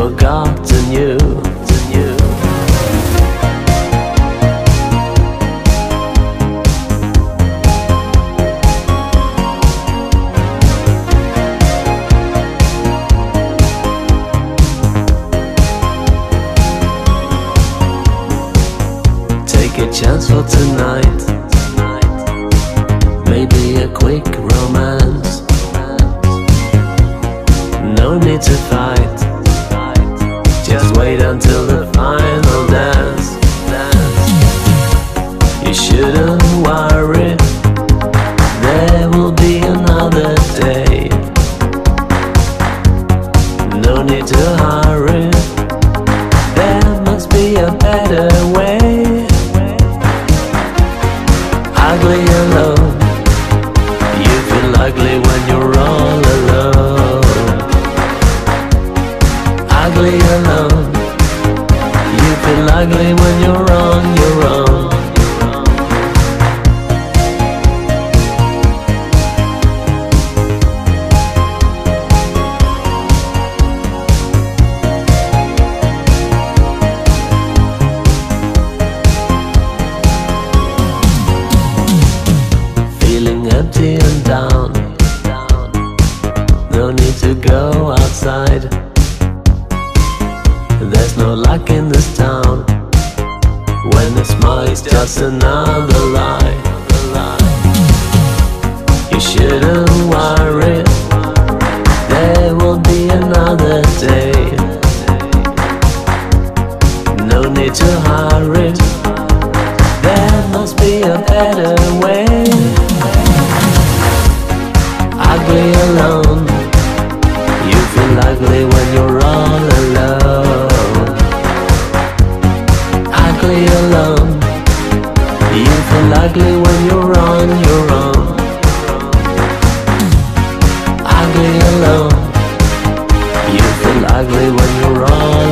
forgotten you. Take a chance for tonight, maybe a quick romance. No need to fight, just wait until the final dance. You shouldn't worry, there will be another day. No need to hurry, there must be a better way. Ugly alone, you feel ugly when you're all alone. Ugly alone, you feel ugly when you're on your own. Feeling empty and down, no need to go outside. There's no luck in this town, when a smile is just another lie. You shouldn't worry, there will be another day. No need to hurry, there must be a better way. Ugly alone, you feel ugly when you're all alone. Ugly alone, you feel ugly when you're on your own. Ugly alone, you feel ugly when you're all